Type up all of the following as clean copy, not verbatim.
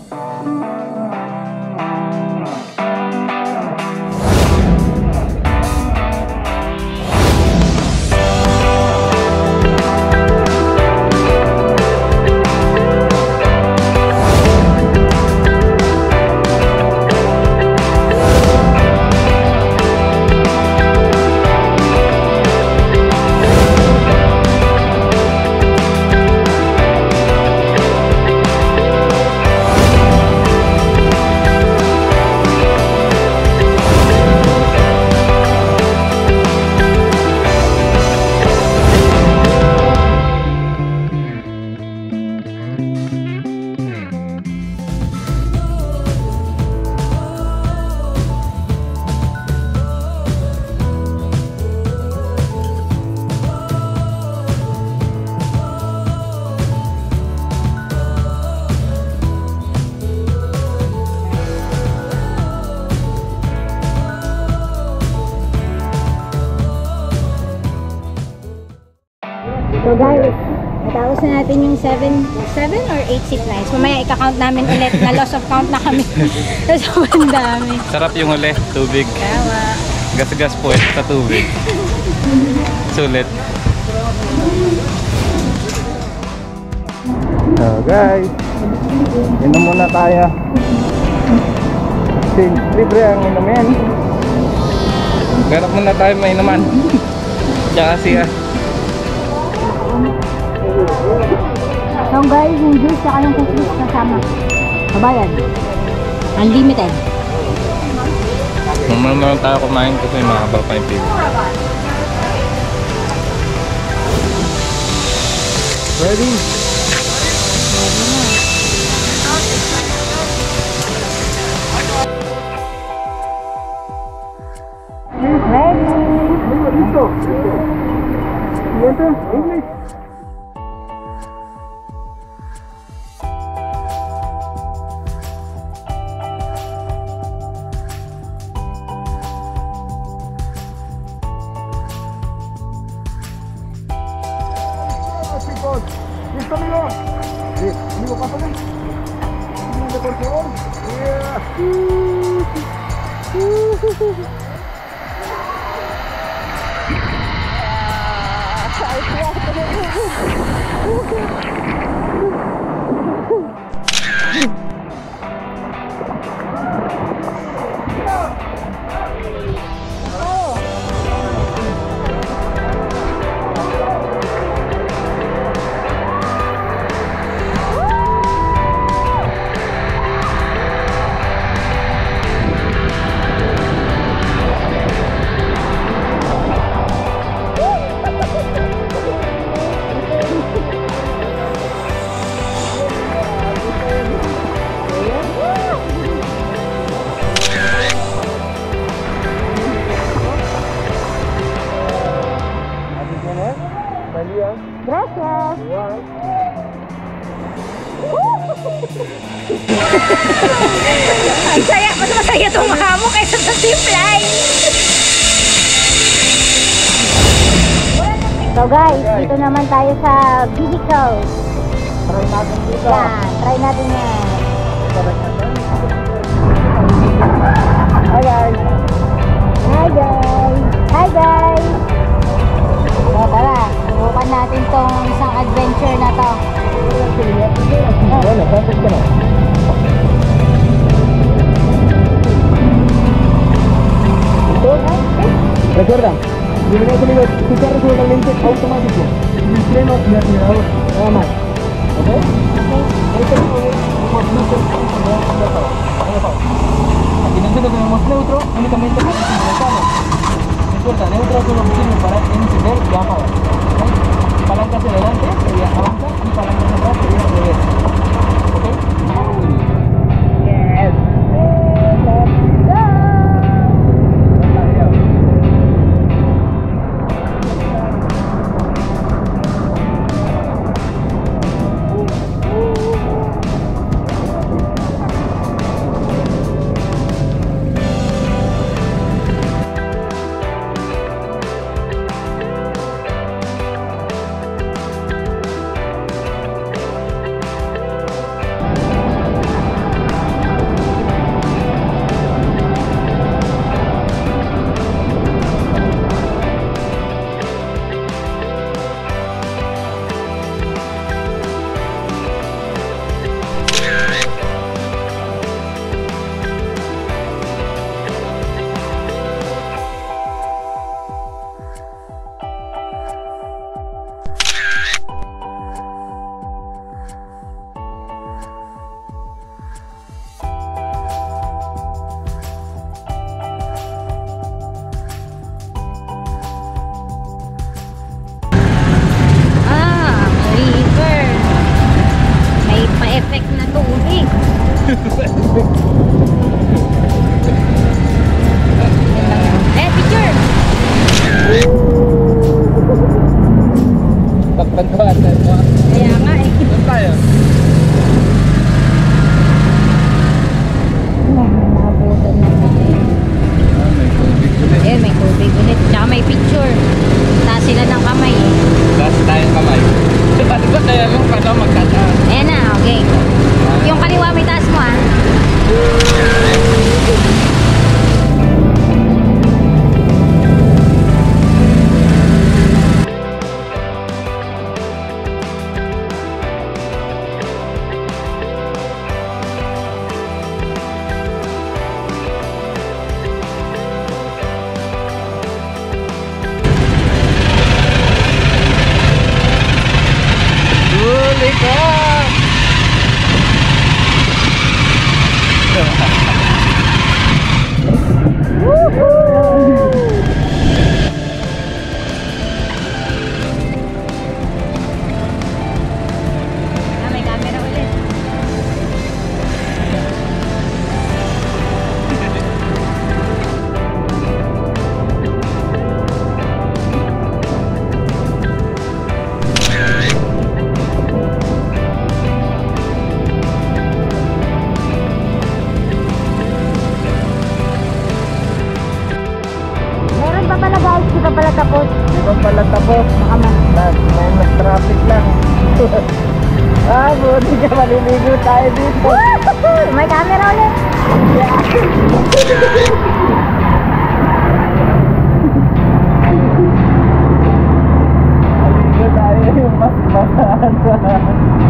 So guys, natapos na natin yung 7 or 8 zip lines. Mamaya ika-count namin ulit na loss of count na kami. Sobrang dami. Sarap yung uli, tubig. Tama. Gas-gas po sa tubig. Sulit. So guys, inom muna tayo. Libre ang inumin. Ganap muna tayo mainuman. Tsaka siya. So guys, yung juice saka yung cookies kasama. Kabayan. Unlimited. Mamaya na lang tayo kumain kasi mahaba pa yung pili. Ready? Ready? Listo, amigo. Sí, amigo, pásale. Por favor. Gracias. Ang saya, mas masaya itong mahamo kaysa sa zipline. So guys, dito naman tayo sa vehicle. Try natin dito. Yan, try natin yan. Hi guys. Hi guys. Hi guys. So tara, subukan natin tong isang adventure na to. Bueno, gracias que no. Recuerda, bienvenidos amigos, tu carro es totalmente automático, sin freno y acelerador, nada más. ¿Ok? Aquí nosotros tenemos neutro, únicamente para el simultáneo. Recuerda, neutro solo sirve para encender y apagar. ¿Ok? Palanca hacia adelante sería avanza y palanca hacia atrás sería reversa. ¿Ok? Yes. Picture! Pagpantuan tayo mo. Kaya nga eh. Saan tayo? Nakabutan na tayo. May tubig ulit. Ayun, may tubig ulit. Tsaka may picture. Taas sila ng kamay eh. Taas tayong kamay. Diba tayo yung kano magkataan? Ayan na, okay. Yung kaliwa may taas mo ah. Huli ka! May camera ulit. Meron pa pala guys, di pa pala tapos. Di ba pala tapos? May traffic lang. Buti ka, maliligo tayo dito. May camera ulit. Maliligo tayo yung mas masaan.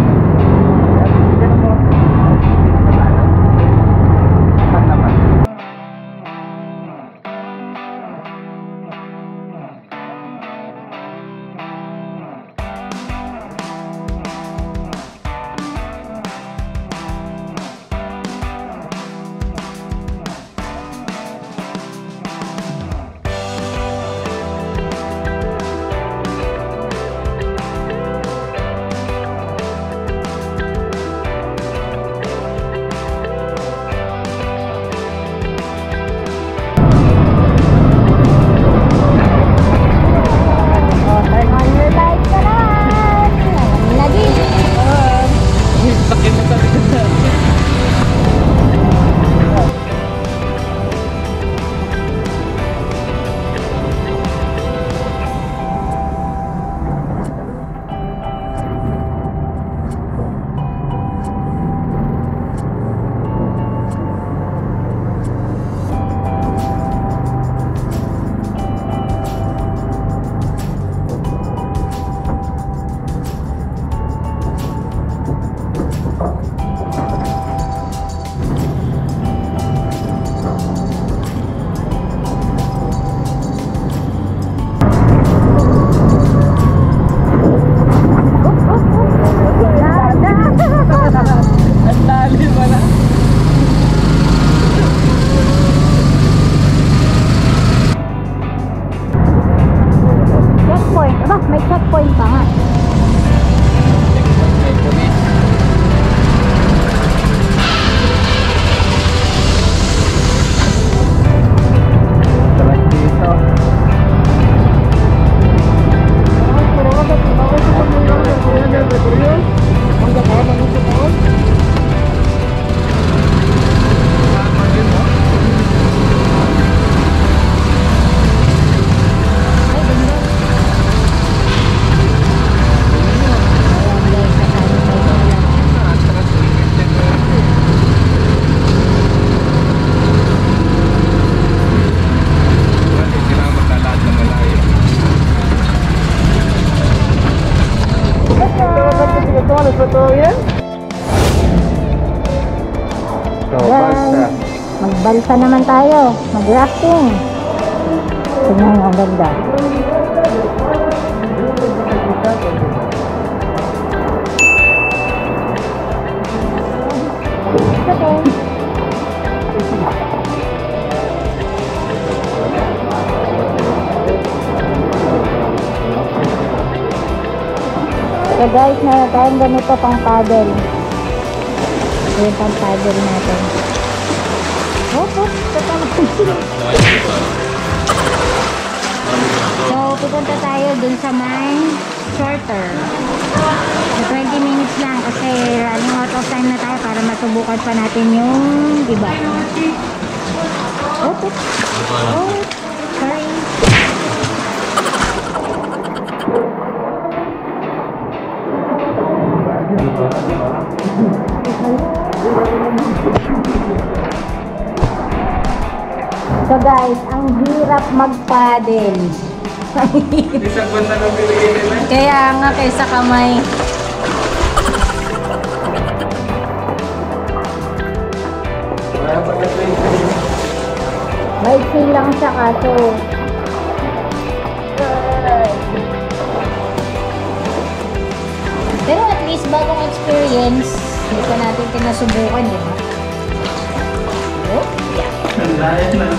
May checkpoint pa nga. Sarap dito. Yan. Magbalsa naman tayo. Mag-rafting. Tingnan ang ganda. Okay. So guys, meron tayong ganito pang paddle. Yung pang-paddle natin. Hop, hop. So, pupunta tayo dun sa may shorter. So, 20 minutes lang kasi running out of time na tayo para masubukan pa natin yung iba. Hop, hop. Oh, sorry. So guys, ang hirap mag-paddle. Isang banda lang binigay nila. Kaya nga kaysa kamay. Wala pa kasi. Maiksi lang siya kaso. Pero at least bagong experience, hindi pa natin pinasubukan, di ba? Oh, yeah. Ang layan na.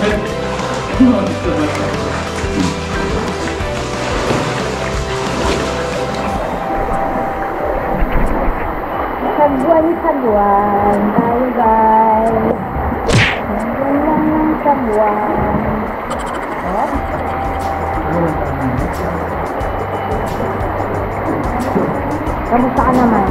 Sagwan tayo guys. Sagwan lang ng sagwan. Oh. Kamusta ka naman?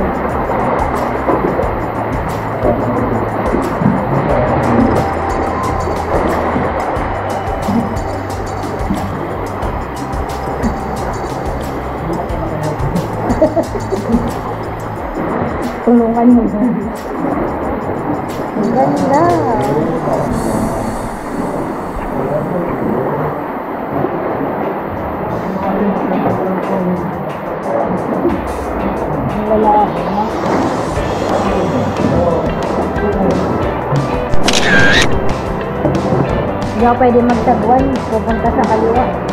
Tulungan mo ba? Ang ganda! Wala ako, no? Hindi ako pwede magsagwan. Pupunta sa kaliwa.